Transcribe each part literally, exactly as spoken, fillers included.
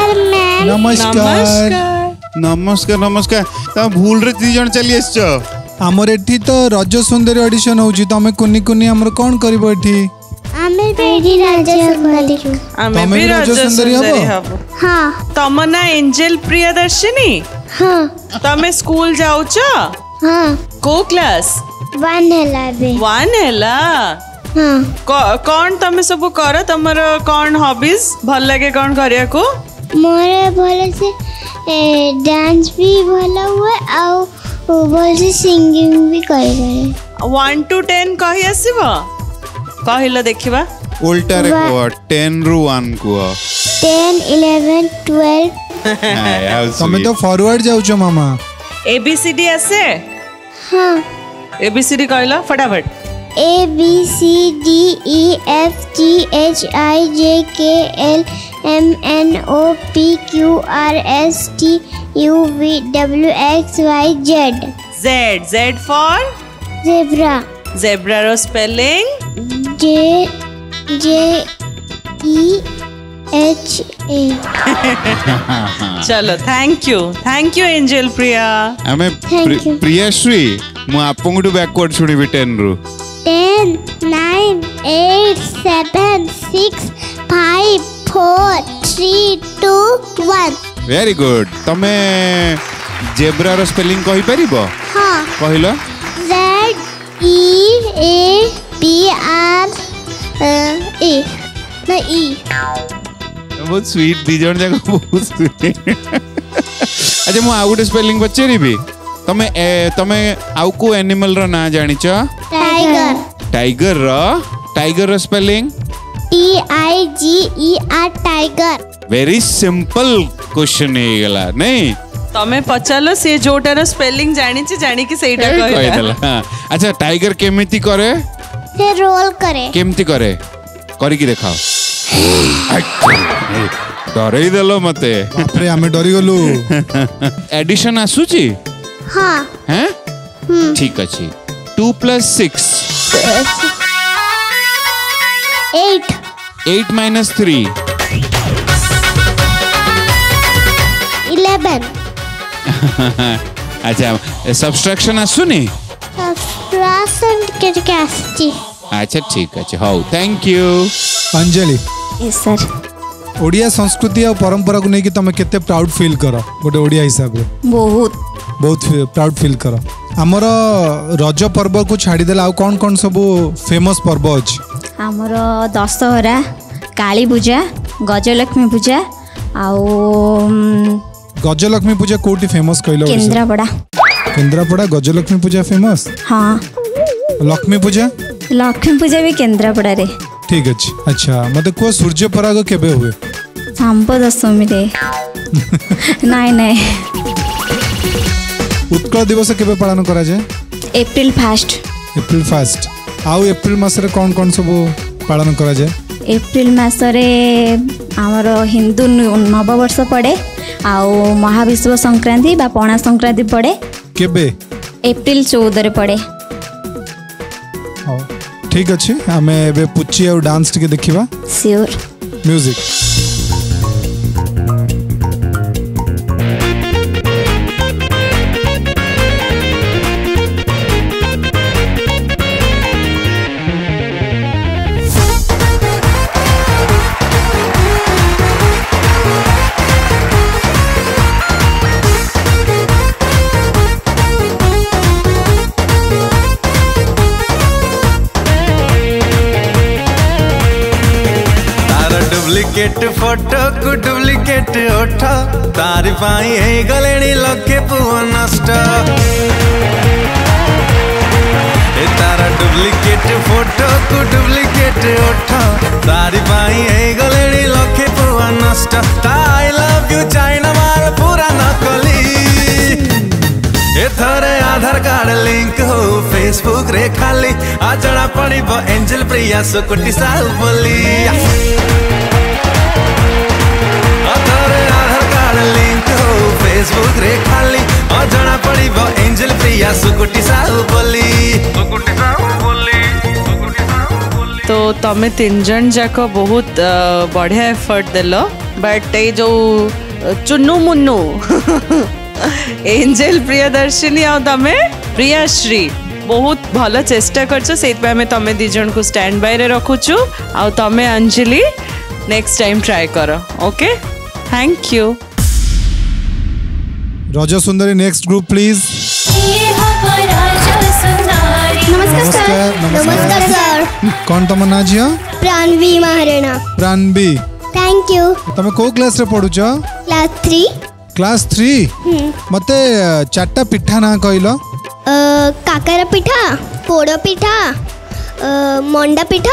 Ma'am. नमस्कार नमस्कार नमस्कार तुम भूल रे दी जन चली आछो हमर एठी तो रज सुंदरी ऑडिशन होउची तमे कुनी कुनी हमर कोन करबो एठी आमे बेडी रज सुंदरी आमे भी रज सुंदरी हबो हां तम ना एंजल प्रियदर्शिनी हां तमे स्कूल जाउचो हां को क्लास वन हैला बे वन हैला हां कौन तमे सब कर तमर कौन हॉबीज भल लगे कौन करिया को मोरे भले से डांस भी भला हुआ और भल से सिंगिंग भी करे करे वन टू टेन कहि आसीबो कहिलो देखिबा उल्टा रे को टेन रु वन को टेन इलेवन ट्वेल्व तमे तो फॉरवर्ड जाउचो मामा एबीसीडी आसे हां एबीसीडी कहलो फटाफट A B C D E F G H I J K L M N O P Q R S T U V W X Y Z Z Z for zebra zebra रो spelling J J E H A चलो thank you thank you Angel Priya हमें प्रियश्री मु आपंगु backward सुनिबी ten रु ten nine eight seven six five four three two one very good तमे zebra रो spelling कहि परिबो हां कहिलो Z E A B R E ना E बहुत स्वीट दी जण जाको बहुत स्वीट अच्छा मु आउट स्पेलिंग पचेरिबी तमे तमे आउ को एनिमल रो ना जानिचो टाइगर टाइगर रो टाइगर रो spelling T I G E R tiger very simple question हे गला नहीं तमे पचालो से जोटार स्पेलिंग जानि छी जानि कि सेटा कहला अच्छा टाइगर केमिति करे से रोल करे केमिति करे करी की देखाओ डरै देलो मते बाप रे हमें डरी गलु एडिशन आसुची हां हैं ठीक अछि two plus six eight eight minus three eleven अच्छा सब्सट्रैक्शन आसुनी सब्सट्रैक्शन के कैस्टी अच्छा ठीक अछि how thank you Anjali yes sir Odia संस्कृति और परंपरा को नहीं कि तमे केते प्राउड फील करो गोटे ओडिया हिसाब रे बहुत बहुत प्राउड फील करो हमर रज पर्व को छाड़ी देला आ कोन कोन सब फेमस पर्व अछि हमर दशहरा काली पूजा गजलक्ष्मी पूजा आउ गजलक्ष्मी पूजा कोटी फेमस कहलो केंद्रापड़ा केंद्रापड़ा गजलक्ष्मी पूजा फेमस हाँ लक्ष्मी पूजा लक्ष्मी पूजा भी केंद्रापड़ा रे ठीक अछि अच्छा मते को सूर्य पराग केबे हुए सांब दशमी रे नहीं नहीं उत्कल दिवस केबे पालन करा जाए अप्रैल फर्स्ट अप्रैल फर्स्ट आउ अप्रैल मास रे कोन कोन सब पालन करा जाए अप्रैल मास रे हमर हिंदू नववर्ष पड़े आउ महाविश्व संक्रांति बा पणा संक्रांति पड़े केबे अप्रैल चौदह रे पड़े ठीक अच्छे आमे एबे पुची और डांस टिके देखिबा श्योर म्यूजिक डुप्लिकेट फोटो को डुप्लिकेट ओठ तारी पाई हे गलेनी लखे पुओ नष्ट ए तारा डुप्लिकेट फोटो को डुप्लिकेट ओठ तारी पाई हे गलेनी लखे पुओ नष्ट आई लव यू चाइना माल पूरा नकली एथरे आधार कार्ड लिंक हो फेसबुक रे खाली आ जणा पड़िबो एंजल प्रिया सुकुटी साहु बोली फेसबुक रे खाली अजना पड़िबो एंजल प्रिया सुकुटी साहु बोली सुकुटी साहु बोली सुकुटी साहु बोली तो तमे तीन जन जाक बहुत बढ़िया एफर्ट देलो बट ये जो चुन्नू मुन्नू एंजेल प्रियदर्शिनी आ तमे प्रियाश्री बहुत भल चेष्टा करछ से आम तमें दी जन को स्टैंड बाय रे रखुचु आ तमें अंजलि नेक्स्ट टाइम ट्राई कर ओके थैंक यू रज सुंदरी नेक्स्ट ग्रुप प्लीज नमस्कार सर नमस्कार सर कौन तुम ना झियो प्राणवी महाराणा प्राणवी थैंक यू तुम को क्लास रे पढुछ क्लास थ्री क्लास थ्री मते चारटा पिठा ना कहलो काकर पिठा पोड़ पिठा मंडा पिठा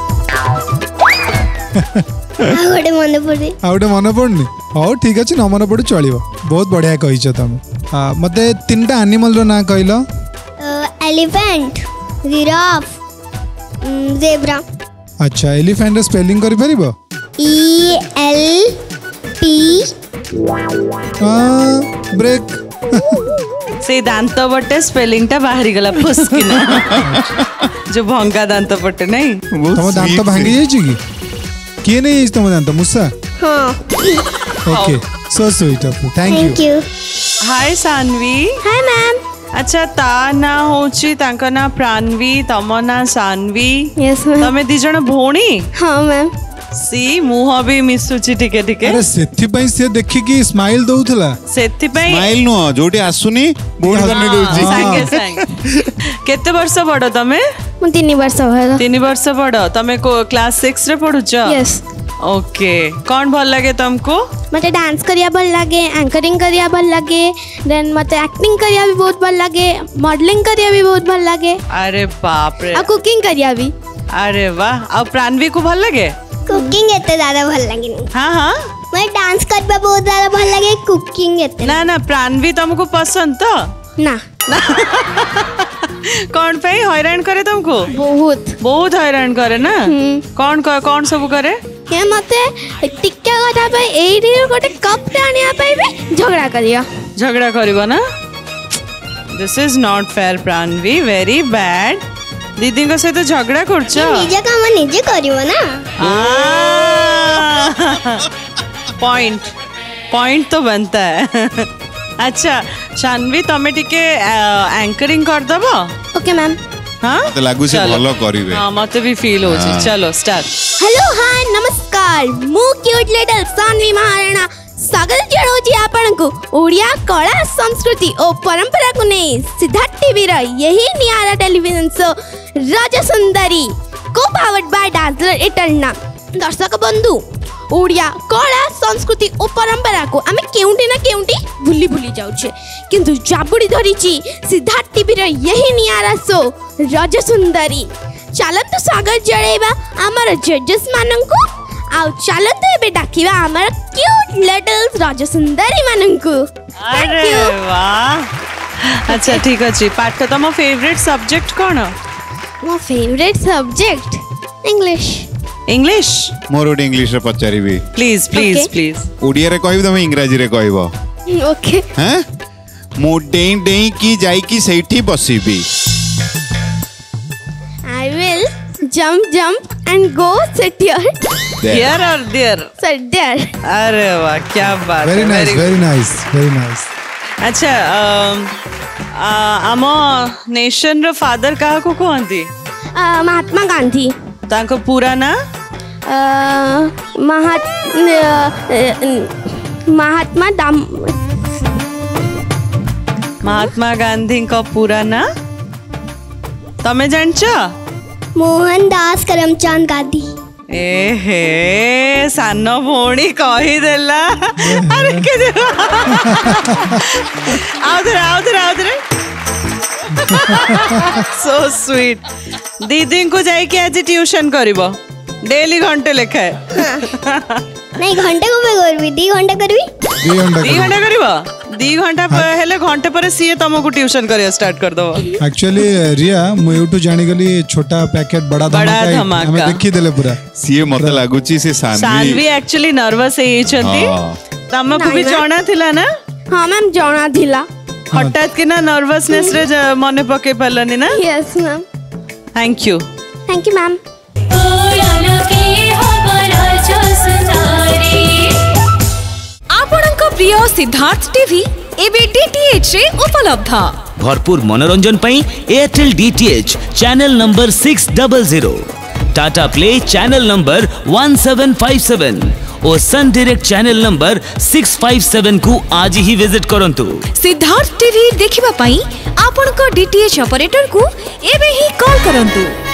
आउटे मन पड़े आउटे मन पड़नी हो ठीक अच्छे न मन पड़े चलो बहुत बढ़िया कहीच तुम मते तीनटा एनिमल रो ना कहलो एलिफेंट जिराफ जेब्रा अच्छा एलिफेंट रे स्पेलिंग करि परिबो ई एल पी ब्रेक से दांत बटे स्पेलिंग टा बाहरी गला फुसकिना जो भंगा दांत बटे नहीं तुम दांत भांगी जाई छी किए नहीं तुम दांत मुसा हां okay so sweet of you thank you hi Sanvi hi ma'am अच्छा ता ना होची तांका ना प्राणवी तम ना सानवी यस मैम तमे दी जण भोणी हां मैम सी मुह भी मिसुची टिके टिके अरे सेथि पई से देखि कि स्माइल दउथला सेथि पई स्माइल नो जोटी आसुनी बोर्ड करने दोची संगे संग केते वर्ष बड़ तमे मु तीन वर्ष भर तीन वर्ष बड़ तमे को क्लास सिक्स रे पढुछ यस ओके कौन भल लगे तुमको मते डांस करिया भल लागे एंकरिंग करिया भल लागे देन मते एक्टिंग करिया भी बहुत भल लागे मॉडलिंग करिया भी बहुत भल लागे अरे बाप रे आ कुकिंग करिया भी अरे वाह अब प्राणवी को भल लगे कुकिंग एते ज्यादा भल लागे नहीं हाँ हाँ मैं डांस करबा बहुत ज्यादा भल लागे कुकिंग एते ना ना प्राणवी तुमको पसंद तो ना कौन पे हैरान करे तुमको बहुत बहुत हैरान करे ना कौन कौन सब करे के मते टिक्का कथा पे एडी गोटे कप आनिया पे भी झगड़ा करिया झगड़ा करिबो ना this is not fair Pranavi very bad दीदी को से तो झगड़ा करछ निजे काम निजे करिवो ना पॉइंट पॉइंट तो बनता है अच्छा शानवी तमे टिके एंकरिंग कर दबो ओके मैम हाँ मते लागु से भलो करिवे हाँ मते भी फील हो छी चलो स्टार्ट हेलो हाय नमस्कार मु क्यूट लिटिल सानवी महाराणा स्वागत जणाउछि आपनकु ओडिया कला संस्कृति और परंपरा को नहीं सिद्धार्थ टीवी रा यही नियारा टेलीविजन शो राजा सुंदरी को पावर्ड बाय डांसर इटर्ना दर्शक बंधु ओडिया कला संस्कृति और परंपरा को आमे केउंटी ना केउंटी भूली भूली जाउछे किंतु जाबुड़ी धरिछि सिद्धार्थ टीवी रा यही नियारा शो राजा सुंदरी चलंतु स्वागत जणैबा हमर जजेस माननकु आउ चलंतु एबे डाकिबा हमर क्यूट लिटिल राजा सुंदरी माननकु अरे वाह अच्छा ठीक अछि पाठ तम फेवरेट सब्जेक्ट कोन मो फेवरेट सब्जेक्ट इंग्लिश इंग्लिश मोर ओडी इंग्लिश रे पचारिबी प्लीज प्लीज प्लीज ओडिया रे कहबी तमे इंग्रजी रे कहबो ओके हैं मो डेई डेई की जाई की सेठी बसीबी I will jump, jump and go sit here. Here और देयर Sit there. अरे वाह क्या बात वेरी है nice very nice very nice अच्छा आम नेशन रो फादर कहा को कहती Uh, महात्मा गांधी तांको पूरा ना uh, महात uh, महात्मा दाम महात्मा गांधी का पूरा ना तमे जानछ मोहनदास करमचंद गांधी ए हे सानो भोणी कही देला अरे के आओ धरे आओ धरे आओ धरे सो स्वीट दीदी को जाई के आज ट्यूशन करिवो डेली घंटे लेखाए नहीं घंटे को पे करबी दी घंटा करबी दी घंटा दी घंटा करिवो दी घंटा हेले घंटे पर सीए तुमको ट्यूशन करिया स्टार्ट कर दो एक्चुअली रिया मु यूट्यूब जानी गली छोटा पैकेट बड़ा बड़ा धमाका धमाका। हमें देखि देले पूरा सीए मते लागुची से सानवी सानवी एक्चुअली नर्वस हे छंती हाँ। तुमको भी जणा थिला ना हाँ मैम जଣା थिला हठात के ना नर्वसनेस रे ज- मने पके पलनी ना yes ma'am thank you thank you ma'am ओया लगे हो बड़ा जो सुनारी प्रिय सिद्धार्थ टीवी एबे डीटीएच रे उपलब्ध। भरपूर मनोरंजन पई Airtel DTH channel number six double zero, Tata Play channel number one seven five seven और Sun Direct channel number six five seven को आज ही विजिट करंतु। सिद्धार्थ टीवी देखिबा पई आपन को डीटीएच ऑपरेटर को एबे ही कॉल करंतु।